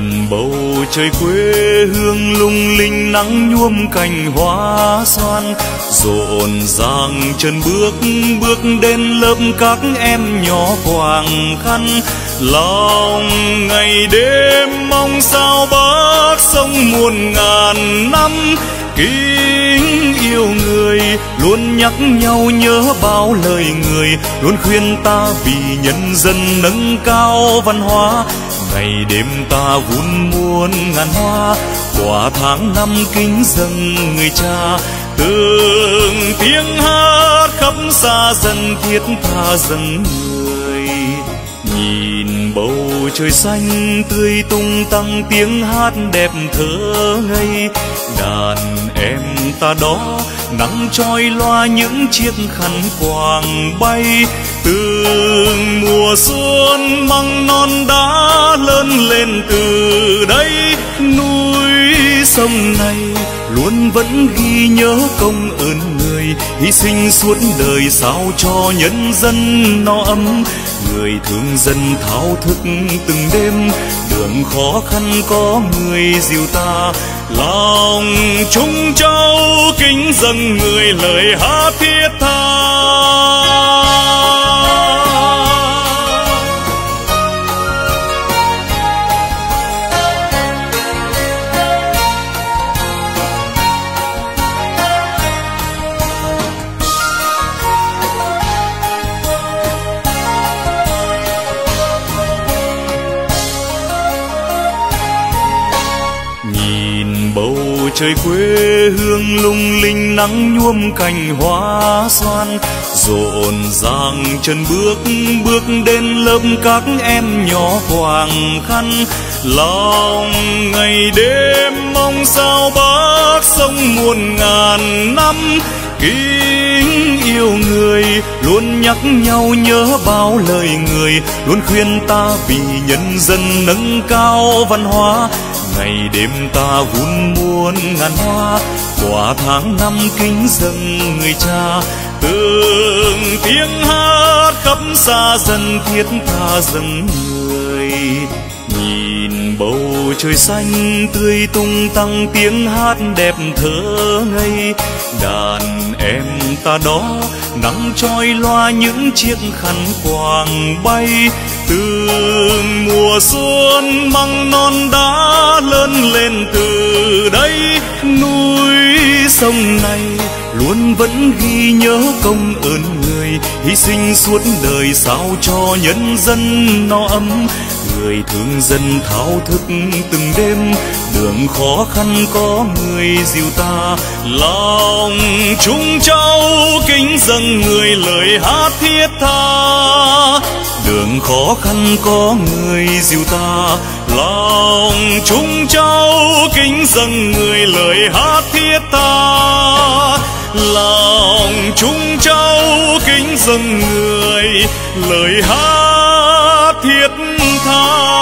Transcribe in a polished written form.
Nhìn bầu trời quê hương lung linh nắng nhuộm cành hoa xoan, rộn ràng chân bước đến lớp các em nhỏ quàng khăn. Lòng ngày đêm mong sao bác sống muôn ngàn năm, kính yêu người luôn nhắc nhau nhớ bao lời người, luôn khuyên ta vì nhân dân nâng cao văn hóa. Ngày đêm ta vun muôn ngàn hoa, qua tháng năm kính dâng người cha. Từng tiếng hát khắp xa dần thiết tha dâng người. Nhìn bầu trời xanh tươi tung tăng tiếng hát đẹp thơ ngây, đàn em ta đó nắng trói loa những chiếc khăn quàng bay. Từng mùa xuân măng non đã lớn lên từ đây, núi sông này luôn vẫn ghi nhớ công ơn người hy sinh suốt đời sao cho nhân dân no ấm. Người thương dân thao thức từng đêm, đường khó khăn có người dìu ta. Lòng chúng cháu kính dâng người lời hát thiết tha. Trời quê hương lung linh nắng nhuộm cành hoa xoan, rộn ràng chân bước đến lớp các em nhỏ quàng khăn. Lòng ngày đêm mong sao bác sống muôn ngàn năm, kính yêu người luôn nhắc nhau nhớ bao lời người, luôn khuyên ta vì nhân dân nâng cao văn hóa. Ngày đêm ta vun muôn ngàn hoa, qua tháng năm kính dâng người cha. Từng tiếng hát khắp xa dần thiết tha dâng người. Nhìn bầu trời xanh tươi tung tăng tiếng hát đẹp thơ ngây, đàn em ta đó nắng trói loa những chiếc khăn quàng bay. Từng mùa xuân măng non đã lớn lên từ đây, núi sông này luôn vẫn ghi nhớ công ơn người hy sinh suốt đời sao cho nhân dân no ấm. Người thương dân thao thức từng đêm, đường khó khăn có người dìu ta. Lòng chúng cháu kính dâng người lời hát thiết tha, đường khó khăn có người dìu ta. Lòng chúng cháu kính dâng người lời hát thiết tha, lòng chúng cháu kính dâng người lời hát thiết tha.